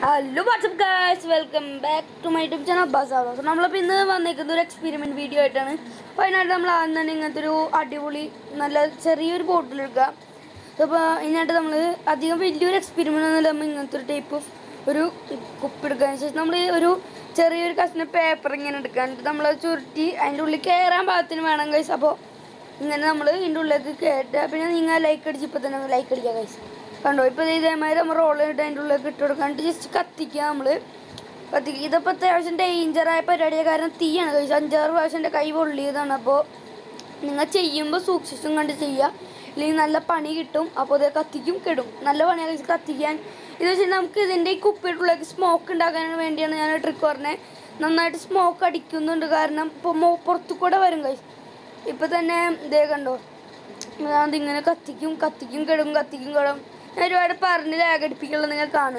Hello, what's up guys? Welcome back to my YouTube channel Bazaar. So, we will experiment video. We will bottle. So, we will experiment type of paper guys. Now, we will roll it and just cut the camel. But the potation danger, I put a guarantee and the Kai will lead on a boat. Ningacha Yumbo Suksung and Sia, Linala Panigitum, upon the Katigum Kedum, Nalavan is Katigan. It is in Namkis and they cook it like smoke and Dagan and Indian and a tricorne. None that smoke at Ikun the Garnam, Pomo Portucoda Varangas. If the name they can do. Landing in a Katigum, Katigum. I do a partner, I get people in the corner.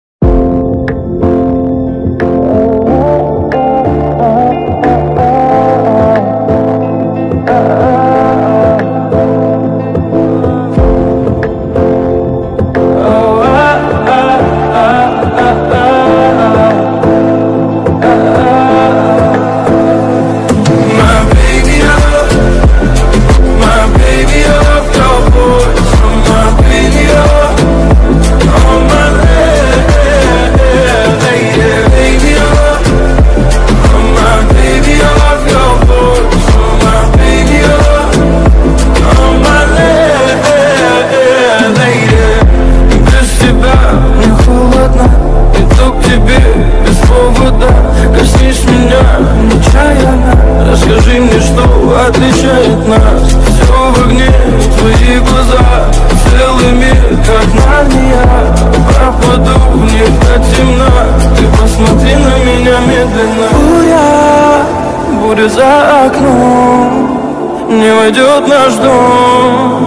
Расскажи мне, что отличает нас. Все в огне, твои глаза, целый мир, как Нарния. Пропаду в них до темна. Ты посмотри на меня медленно. Буря за окном, не войдет наш дом.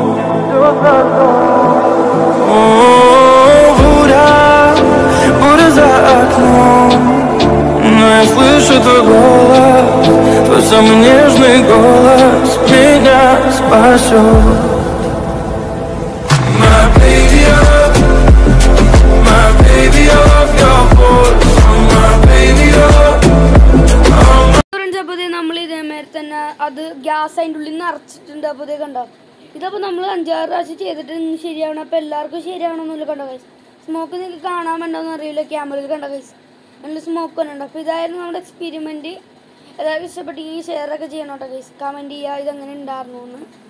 Буря за окном. Но я слышу твой голос, твой самый нежный голос меня спасет. My baby, I love your voice. My baby, അത് gas അതിൻ്റെ ഉള്ളിൽ നിന്ന് അരച്ചിട്ടുണ്ട്. അപ്പോൾ ഇതേ കണ്ടോ, ഇതപ്പോൾ നമ്മൾ 5-6 പ്രാവശ്യം ചെയ്തിട്ട് ശരിയാവണം. അപ്പോൾ എല്ലാവർക്കും ശരിയാവണമെന്നില്ല. കണ്ടോ ഗൈസ്, സ്മോക്ക് നിങ്ങൾക്ക് കാണാൻ വേണ്ടോന്ന് അറിയില്ല, ക്യാമറയിൽ കണ്ടോ ഗൈസ്, നല്ല സ്മോക്ക് തന്നെ ഉണ്ട്. അപ്പോൾ ഇതായിരുന്നു നമ്മുടെ എക്സ്പെരിമെൻറ്റ്. എല്ലാവർക്കും ഇഷ്ടപ്പെട്ടെങ്കിൽ ഷെയറൊക്കെ ചെയ്യണം കേട്ടോ ഗൈസ്, കമൻറ്റ് ചെയ്യുക ഇതെങ്ങനെ ഉണ്ടായിരുന്നു എന്ന്.